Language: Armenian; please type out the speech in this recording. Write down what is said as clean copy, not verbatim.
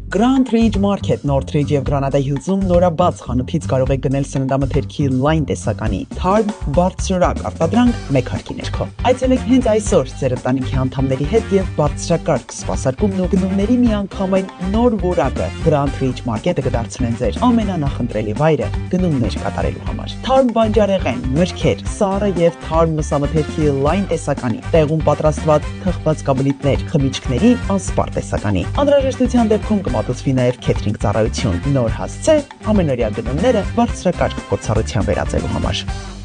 Grand Ridge Market Northridge եւ Granada Hills-ում նորաբաց խանութից կարող եք գնել սննդամթերքի լայն տեսականի թարմ բարձրակ արտադրանք մեկ հարկի ներքո։ Այցելեք հենց այսօր ձեր ընտանիքի անդամների հետ եւ բարձրակարգ սպասարկումն ու գնումների միանգամայն նոր որակը Grand Ridge Market-ը կդարձնեն ձեր ամենանախընտրելի վայրը գնումներ կատարելու համար։ Թարմ բանջարեղեն, մրգեր, սառը եւ թարմ մսամթերքի լայն տեսականի, տեղում պատրաստված թխված կաբլիտներ, խմիչքների անսպառ տեսականի։ Անհրաժեշտության դեպքում կմատուցվի նաև քեթրինգ ծառայություն, նոր հասցե, ամենօրյա գնումները բարձրակարգ փորձառության վերածելու համար։